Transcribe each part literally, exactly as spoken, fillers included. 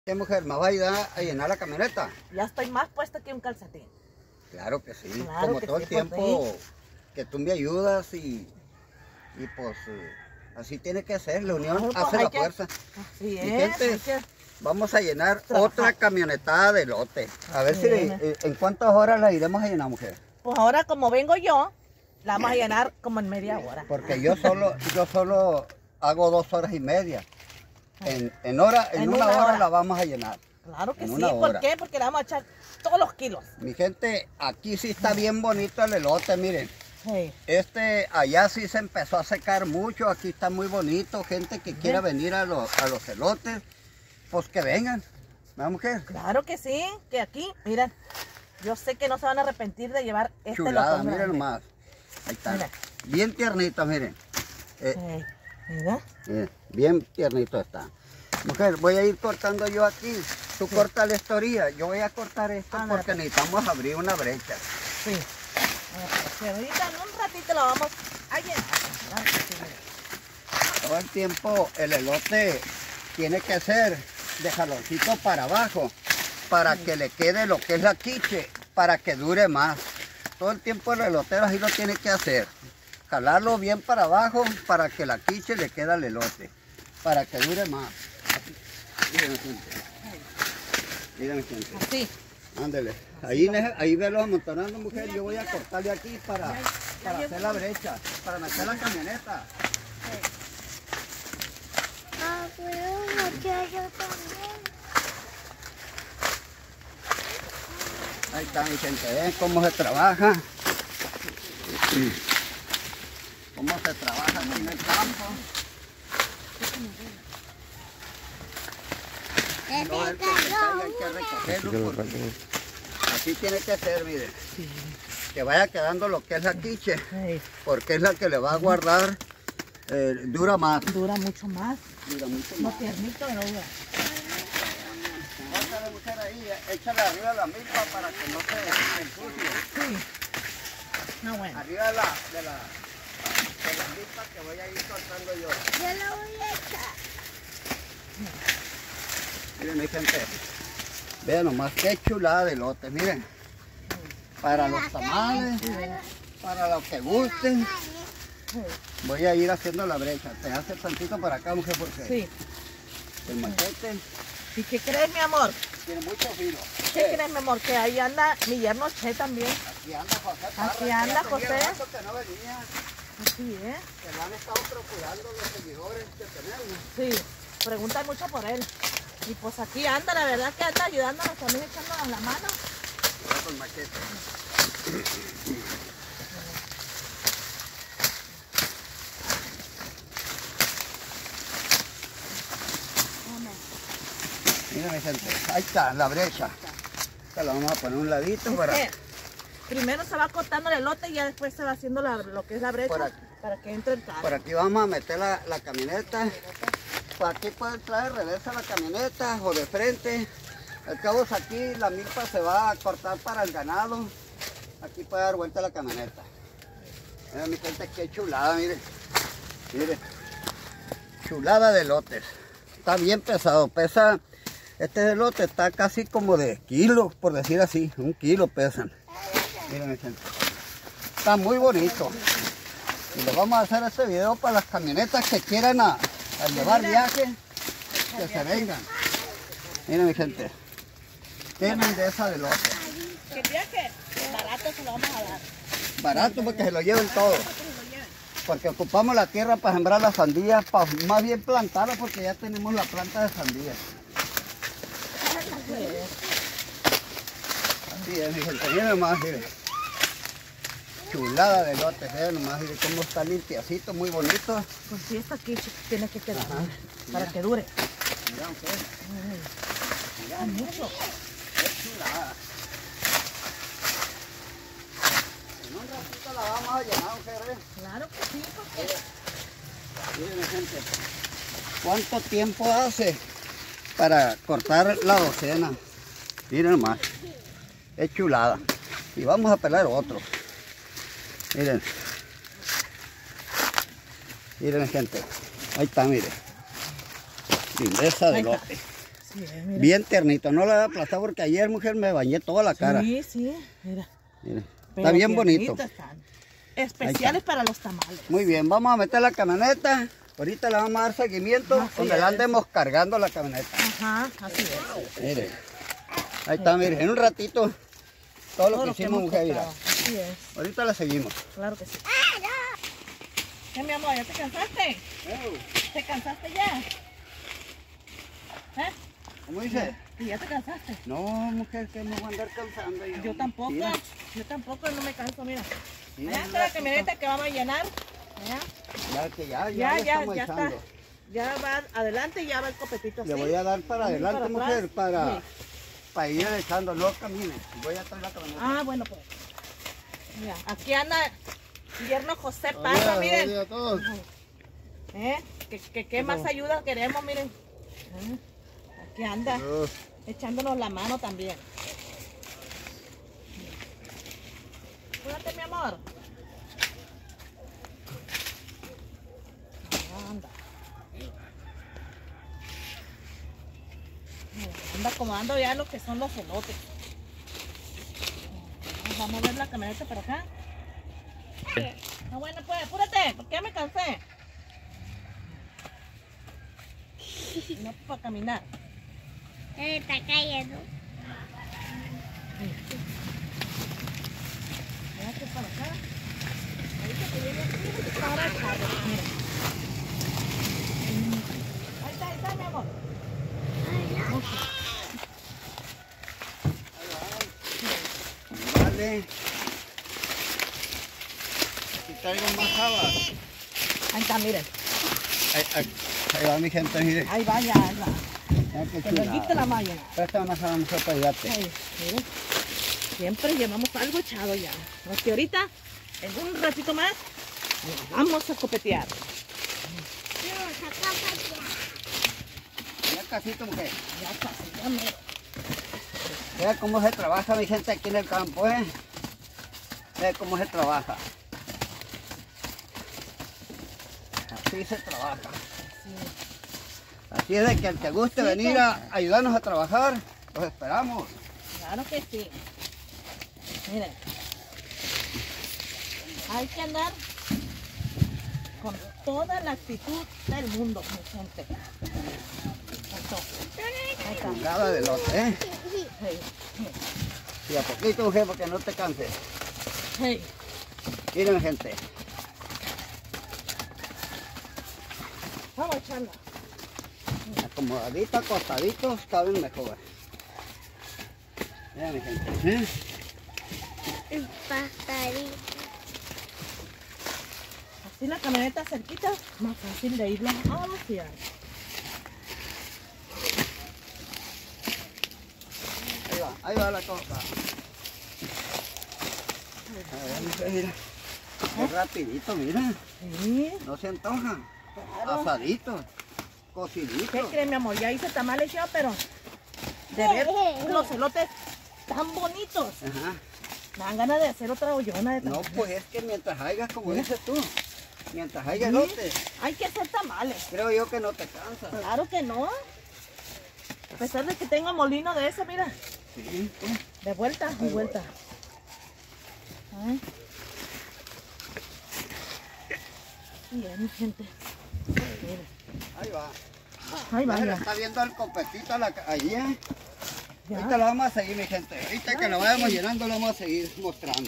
¿Qué mujer me va a ayudar a llenar la camioneta? Ya estoy más puesta que un calcetín. Claro que sí, Claro como que todo sí, el tiempo pues, que tú me ayudas y, y pues eh, así tiene que ser, la unión Claro, pues, hace hay la que- fuerza. Así Mi es, gente, hay que vamos a llenar trabajar. otra camionetada de lote. A ver si Bien. le- eh, en cuántas horas la iremos a llenar, mujer. Pues ahora como vengo yo, la vamos a llenar como en media hora. Porque yo solo, yo solo hago dos horas y media. En, en, hora, en, En una, una hora, hora. la vamos a llenar. Claro que En sí, una ¿por hora. qué? Porque le vamos a echar todos los kilos. Mi gente, aquí sí está bien bonito el elote, miren. Sí. Este, allá sí se empezó a secar mucho, aquí está muy bonito. Gente que quiera venir a los, a los elotes, pues que vengan. ¿Verdad, mujer? Claro que sí, que aquí, miren, yo sé que no se van a arrepentir de llevar este Chulada, lotón miren grande. nomás. Ahí está. Mira. Bien tiernito, miren. Eh, Sí, mira. eh, bien tiernito está. Mujer, voy a ir cortando yo aquí. Tú Sí. corta la historia. Yo voy a cortar esto Ándale, porque pues. necesitamos abrir una brecha. Sí. Pero ahorita en un ratito lo vamos a llenar. Claro que sí, mira. Todo el tiempo el elote tiene que ser de jaloncito para abajo, para que le quede lo que es la quiche, para que dure más. Todo el tiempo el elotero así lo tiene que hacer. Jalarlo bien para abajo para que la quiche le quede al elote, para que dure más. Así. Miren, gente. Miren, gente. Así. Ándele. Ahí, ahí velo amontonando, mujer. Yo voy a cortarle aquí para, para hacer la brecha, para meter la camioneta. Ah, pero no quiero yo también. Ahí está, mi gente. ¿Ven cómo se trabaja? Cómo se trabaja aquí en el campo. No, el que se caiga hay que recogerlo porque así tiene que ser, mire. Que vaya quedando lo que es la quiche, Sí. porque es la que le va a guardar, eh, dura más. Dura mucho más. Dura mucho No más. tiernito, pero dura. Córtale, mujer, ahí, échale arriba de la milpa para que no se ensucie. Sí. No, bueno. Arriba de la, de la, de la milpa que voy a ir cortando yo. Yo la voy a echar. Miren, mi gente, vean nomás qué chulada de lote, miren. Para los tamales, para los que gusten. Voy a ir haciendo la brecha. Te hace tantito para acá, mujer, porque Sí. el machete ¿Y qué crees, mi amor? tiene mucho filo. ¿Qué crees, mi amor? Que ahí anda mi yerno Che también. Aquí anda José Parra, Aquí que ya anda tenía José. rato que no venía, Así, ¿eh? que lo han estado procurando los seguidores que tenemos. Sí. Preguntan mucho por él. Y pues aquí anda, la verdad que anda ayudándonos también, echándonos la mano. Cuidado con el machete. Mira, mi gente, ahí está la brecha. Esta la vamos a poner a un ladito Es para... que primero se va cortando el elote y ya después se va haciendo la- lo que es la brecha Por aquí. para que entre el carro. Por aquí vamos a meter la, la camioneta. Por aquí puede entrar de reversa la camioneta o de frente. Al cabo aquí la milpa se va a cortar para el ganado. Aquí puede dar vuelta la camioneta. Mira, mi gente, qué chulada, mire. Mire. Chulada de lotes. Está bien pesado. Pesa, este elote está casi como de kilo, por decir así. Un kilo pesan. Miren, mi gente. Está muy bonito. Y les vamos a hacer este video para las camionetas que quieran a, a llevar viaje, que se vengan. Miren, mi gente, tienen de esa de lote. Que viaje, barato se lo vamos a dar. Barato porque se lo lleven todo. Porque ocupamos la tierra para sembrar las sandías, para más bien plantarlas porque ya tenemos la planta de sandías. Así es, mi gente, miren nomás, miren. Chulada de lote, miren nomás, miren cómo está limpiacito, muy bonito. Pues sí, esta aquí tiene que quedar Ajá. para que dure. Mira ustedes, mira, Mucho. qué chulada. En un ratito la vamos a llenar, mujeres. Claro que sí, porque Miren, gente, ¿cuánto tiempo hace para cortar la docena? Miren nomás, es chulada. Y vamos a pelar otro. Miren. Miren, gente. Ahí está, miren. Lindeza de Ahí está. lote. Así es, mira. Bien tiernito, no lo voy a aplastar porque ayer, mujer, me bañé toda la cara. Sí, sí, mira. Mire, Pero está bien bonito. tiernitos están. Especiales para los tamales. Muy bien, vamos a meter la camioneta. Ahorita le vamos a dar seguimiento Así donde la es. andemos cargando la camioneta. Ajá, así es. Mire, ahí está, mire, en un ratito todo lo Todo que lo que hicimos, hemos mujer, mira. comprado. Así es, Ahorita la seguimos. claro que sí. ¿Qué, mi amor? ¿Ya te cansaste? ¿Te cansaste ya? ¿Eh? ¿Cómo dice? ¿Y ya te cansaste? No, mujer, que me voy a andar cansando. Yo, Yo tampoco, Mira, yo tampoco, no me canso, mira. mira, Allá está mira, la camioneta que vamos a llenar. Allá. Ya, que ya, ya, Ya, le ya, estamos ya está. echando. Ya va adelante y ya va el copetito así. Le voy a dar para También adelante, para mujer, atrás. para, Sí. para ir echando. No camine. Voy a traer la camioneta. Ah, bueno, pues. Mira, aquí anda yerno José Parra, miren. a todos. ¿Eh? ¿Qué, qué, qué más ayuda queremos, miren? ¿Eh? Aquí anda, echándonos la mano también. Cuídate, mi amor. Anda. Anda acomodando ya lo que son los elotes. Vamos a ver la camioneta para acá. Ah, bueno, pues, apúrate, porque ya me cansé. No para caminar. Se está cayendo. Véate para acá. Ahorita que viene aquí, para el carro. Mira. Ahí está, ahí está, mi amor. Vale. Aquí traigo más jabas. Ahí está, miren. Ahí, ahí, ahí va mi gente, mire. Ahí va, ya, ahí va. Mira qué Que nos quite la chulada. malla. Presta una jaba, mujer, para ayudarte. Ahí, miren. Siempre llevamos algo echado ya. Porque ahorita, en un ratito más, nos vamos a copetear. No, saca para allá. Ya casito, mujer. Ya casi, ya mero. Vea cómo se trabaja mi gente aquí en el campo, ¿eh? Vea cómo se trabaja. Así se trabaja. Así es de que al que guste Así venir a ayudarnos a trabajar, los esperamos. Claro que sí. Miren. Hay que andar con toda la actitud del mundo, mi gente. Eso. Ahí está. Nada de lote, ¿eh? Hey, Y a poquito, mujer, porque no te canses. hey. Miren, gente. Vamos a echarla. Acomodadito, acostadito, saben mejor. Miren, mi gente. ¿eh? El pajarito. Así la camioneta cerquita, más fácil de irla a vaciar. Ahí va, ahí va la cosa. A ver, mujer, mira. Qué rapidito, mira. Sí. No se antoja. Claro. Asaditos, ¿Qué cocinitos. crees, mi amor? Ya hice tamales yo, pero de ver los elotes tan bonitos, Ajá. me dan ganas de hacer otra ollona de No, tamales. pues es que mientras haya, como Mira. dices tú, mientras haya Sí. elote, Hay que hacer tamales. creo yo que no te cansas. Claro que no. A pesar de que tengo molino de ese, mira, Sí, pues. de vuelta y voy. vuelta. Ay. Bien, mi gente. Miren. Ahí va. Ahí va, Ya ya. está viendo el copetito a la ca- allí, ¿eh? Ya. Ahorita lo vamos a seguir, mi gente. Ahorita que lo vayamos llenando, lo vamos a seguir mostrando.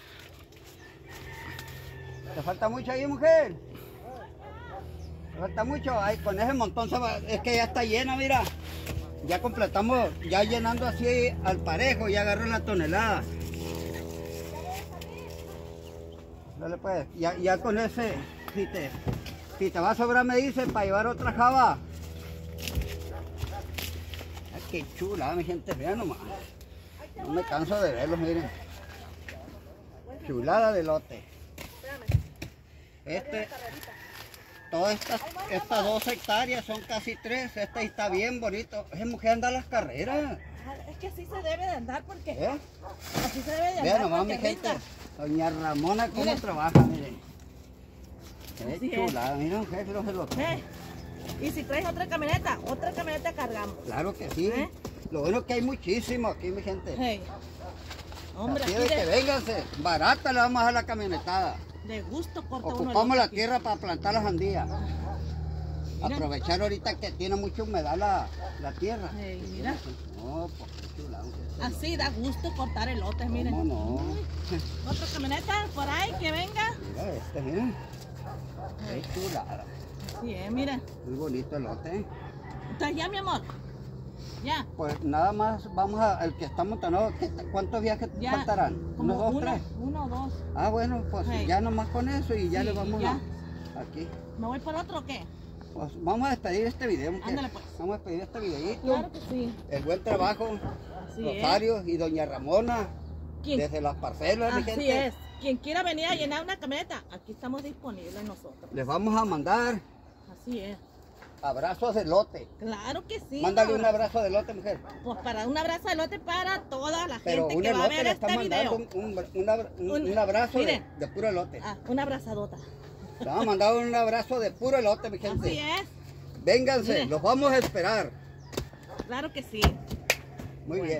¿Te falta mucho ahí, mujer? ¿Te falta mucho? Ay, con ese montón se va. Es que ya está llena, mira. Ya completamos, ya llenando así al parejo, ya agarró la tonelada. Dale pues, ya, ya con ese, si te, si te va a sobrar me dicen para llevar otra java. Ay, qué chula, mi gente, vean nomás. No me canso de verlos, miren. Chulada de lote. Este, todas estas, estas dos hectáreas son casi tres. Este está bien bonito. Esa mujer anda a las carreras. Ah, es que así se debe de andar porque ¿Eh? así se debe de andar. Vean nomás, mi porque gente. ahorita- Doña Ramona, cómo Miren. trabaja, miren. Así Qué es. chulada, miren, mujer, los elotes. Eh, Y si traes otra camioneta, otra camioneta cargamos. Claro que sí. ¿Eh? Lo bueno es que hay muchísimo aquí, mi gente. Hey. Hombre, Así aquí de que de, vénganse, barata le vamos a dar la camionetada. de gusto corta uno el Ocupamos otro la aquí. tierra para plantar las sandías. Mira. Aprovechar ahorita que tiene mucha humedad la, la tierra. Hey, mira. No, pues qué chulado. Así da gusto cortar elotes, miren. ¿Cómo no? Otra camioneta por ahí que venga. Mira este, mira. Qué chulada. Sí, eh, mira. Muy bonito elote. Entonces ya, mi amor. Ya. Pues nada más vamos a, el que está montando, ¿cuántos viajes Ya. faltarán? Como ¿Unos dos, uno, tres? uno o dos. Ah, bueno, pues Hey. ya nomás con eso y ya Sí, le vamos ya. a, aquí. ¿Me voy por otro o qué? Pues vamos a despedir este video, mujer. Ándale, pues. Vamos a despedir este videito. Claro que sí. El buen trabajo, Así es. Rosario y doña Ramona, ¿Quién? desde las parcelas, mi Así gente. es. Quien quiera venir a llenar una camioneta, aquí estamos disponibles nosotros. Les vamos a mandar Así es. abrazos de lote. Claro que sí. Mándale un abrazo. abrazo de lote, mujer. Pues para un abrazo de lote para toda la Pero gente un que va a elote ver le está este mandando video. un, un, un abra- un- Un- un abrazo de, miren. de puro elote. Ah, una abrazadota. Le vamos a mandar un abrazo de puro elote, mi gente. Así es. Vénganse, Miren. los vamos a esperar. Claro que sí. Muy Bueno. bien.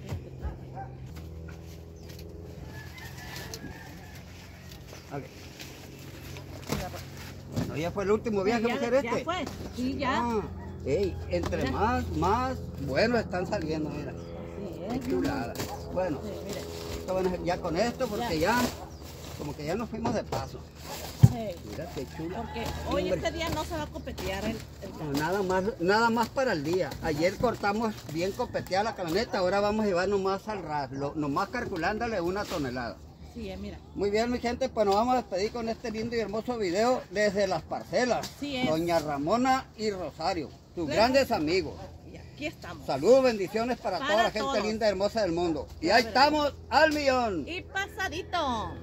Ok. Bueno, ya fue el último viaje, ya, mujer, este. ya fue. Sí, ya. Ah, ey, entre Mira. más, más buenos están saliendo, mira. Así Qué es. chulada. Bueno, Sí, mire. esto, bueno, ya con esto, porque ya, como que ya nos fuimos de paso. Sí. Mira qué chula. Porque hoy Hombre. este día no se va a copetear el, el No, Nada más, nada más para el día. Ayer cortamos bien copeteada la camioneta, ahora vamos a llevar nomás al ras, lo- nomás calculándole una tonelada. Sí, eh, mira. Muy bien, mi gente, pues nos vamos a despedir con este lindo y hermoso video desde las parcelas. Así es. Doña Ramona y Rosario, sus Claro. grandes amigos. Y aquí estamos. Saludos, bendiciones para, Para toda la gente todos. linda y hermosa del mundo. Y Ya ahí verás. estamos al millón. Y pasadito.